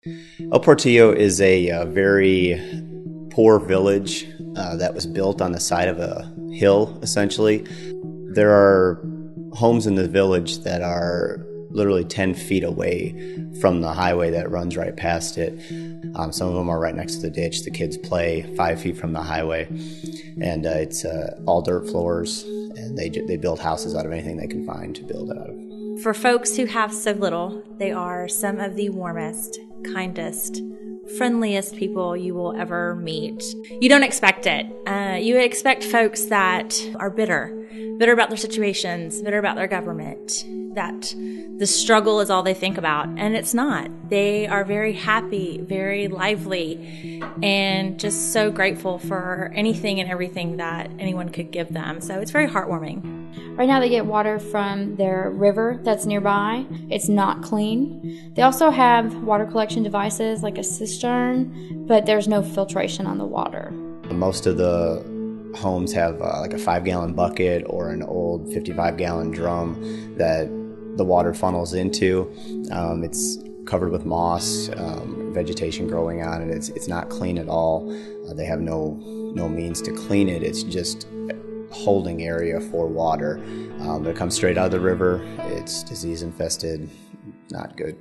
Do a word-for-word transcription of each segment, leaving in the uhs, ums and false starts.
El Portillo is a, uh very poor village uh, that was built on the side of a hill, essentially. There are homes in the village that are literally ten feet away from the highway that runs right past it. Um, some of them are right next to the ditch. The kids play five feet from the highway, and uh, it's uh, all dirt floors, and they, they build houses out of anything they can find to build out of. For folks who have so little, they are some of the warmest, kindest, friendliest people you will ever meet. You don't expect it. Uh, you expect folks that are bitter, bitter about their situations, bitter about their government, that the struggle is all they think about, and it's not. They are very happy, very lively, and just so grateful for anything and everything that anyone could give them. So it's very heartwarming. Right now they get water from their river that's nearby. It's not clean. They also have water collection devices like a cistern, but there's no filtration on the water. Most of the homes have uh, like a five gallon bucket or an old fifty-five gallon drum that the water funnels into. Um, it's covered with moss, um, vegetation growing on it. It's, it's not clean at all. Uh, they have no, no means to clean it. It's just holding area for water. Um, it comes straight out of the river. It's disease infested, not good.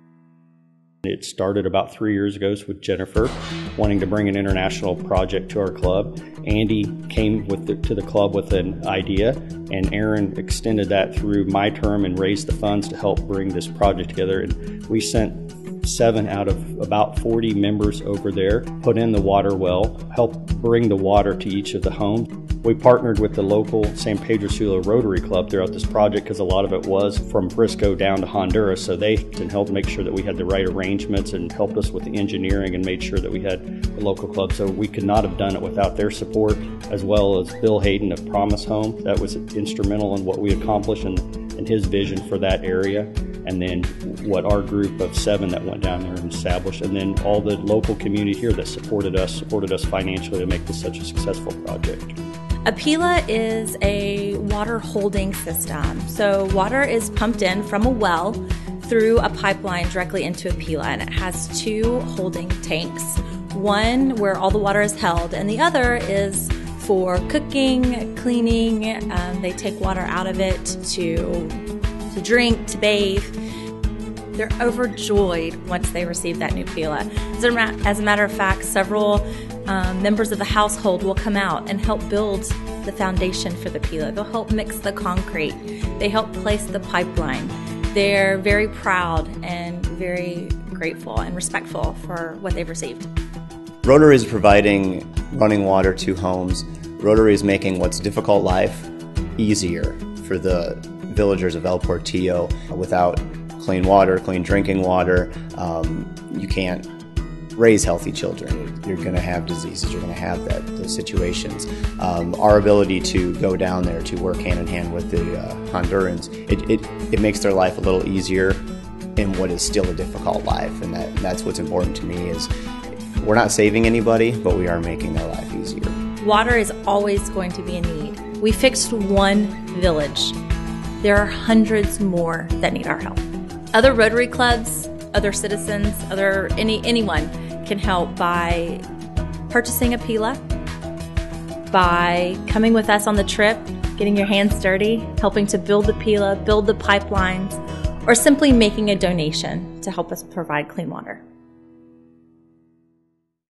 It started about three years ago with Jennifer wanting to bring an international project to our club. Andy came with the, to the club with an idea, and Aaron extended that through my term and raised the funds to help bring this project together. And we sent seven out of about forty members over there, put in the water well, helped bring the water to each of the homes. We partnered with the local San Pedro Sula Rotary Club throughout this project because a lot of it was from Briscoe down to Honduras, so they helped make sure that we had the right arrangements and helped us with the engineering and made sure that we had the local club. So we could not have done it without their support, as well as Bill Hayden of Promise Home. That was instrumental in what we accomplished and, and his vision for that area. And then what our group of seven that went down there and established, and then all the local community here that supported us, supported us financially to make this such a successful project. A Pila is a water holding system. So water is pumped in from a well through a pipeline directly into a Pila, and it has two holding tanks. One where all the water is held, and the other is for cooking, cleaning. Um, they take water out of it to, to drink, to bathe. They're overjoyed once they receive that new Pila. As a, as a matter of fact, several um, members of the household will come out and help build the foundation for the Pila. They'll help mix the concrete. They help place the pipeline. They're very proud and very grateful and respectful for what they've received. Rotary is providing running water to homes. Rotary is making what's difficult life easier for the villagers of El Portillo. Without clean water, clean drinking water, um, you can't raise healthy children. You're going to have diseases, you're going to have that, those situations. Um, our ability to go down there to work hand in hand with the uh, Hondurans, it, it, it makes their life a little easier in what is still a difficult life, and that, that's what's important to me is we're not saving anybody, but we are making their life easier. Water is always going to be a need. We fixed one village. There are hundreds more that need our help. Other Rotary clubs, other citizens, other any anyone can help by purchasing a Pila, by coming with us on the trip, getting your hands dirty, helping to build the Pila, build the pipelines, or simply making a donation to help us provide clean water.